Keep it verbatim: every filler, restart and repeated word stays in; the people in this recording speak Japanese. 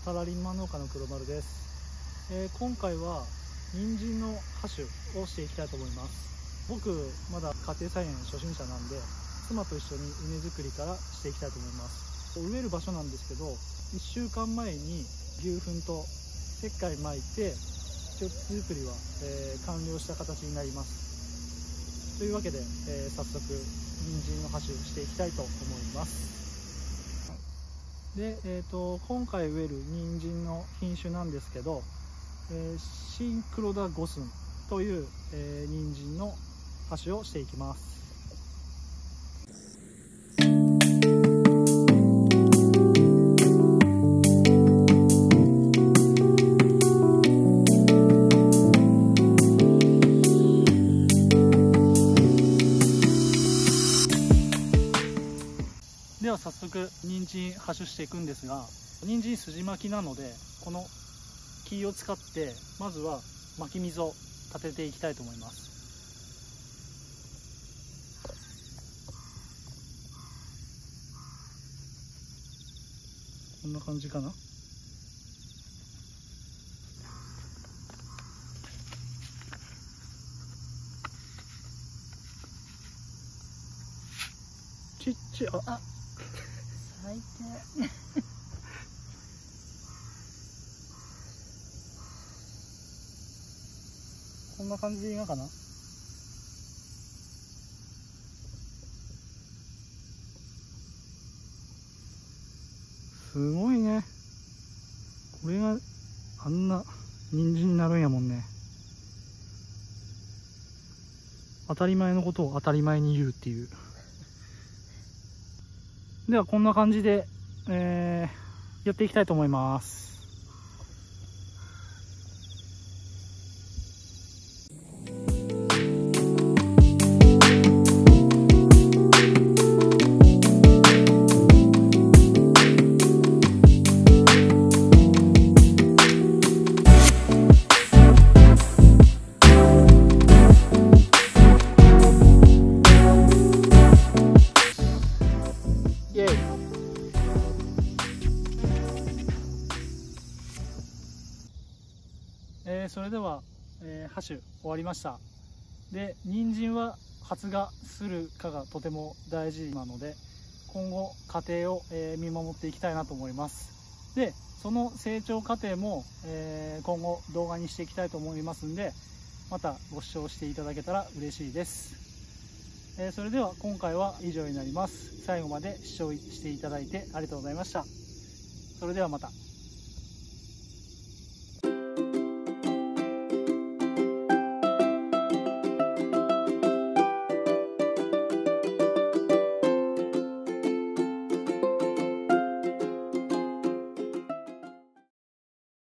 サラリーマン農家の黒丸です。えー、今回は人参の播種をしていきたいと思います。僕まだ家庭菜園初心者なんで、妻と一緒に畝作りからしていきたいと思います。植える場所なんですけど、いっしゅうかんまえに牛糞と石灰撒いて土作りは、えー、完了した形になります。というわけで、えー、早速人参の播種していきたいと思います。で、えー、と今回植える人参の品種なんですけど、えー、新黒田五寸という、えー、人参の播種をしていきます。では早速人参播種していくんですが、人参筋巻きなので、この木を使ってまずは巻き溝を立てていきたいと思います。こんな感じかな。ちっちゃああ最低こんな感じでいいのかな。すごいね。これがあんな人参になるんやもんね。当たり前のことを当たり前に言うっていう。ではこんな感じで、えー、やっていきたいと思います。えー、それでは、えー、播種終わりました。で、人参は発芽するかがとても大事なので、今後過程を、えー、見守っていきたいなと思います。で、その成長過程も、えー、今後動画にしていきたいと思いますんで、またご視聴していただけたら嬉しいです。えー、それでは今回は以上になります。最後まで視聴していただいてありがとうございました。それではまた。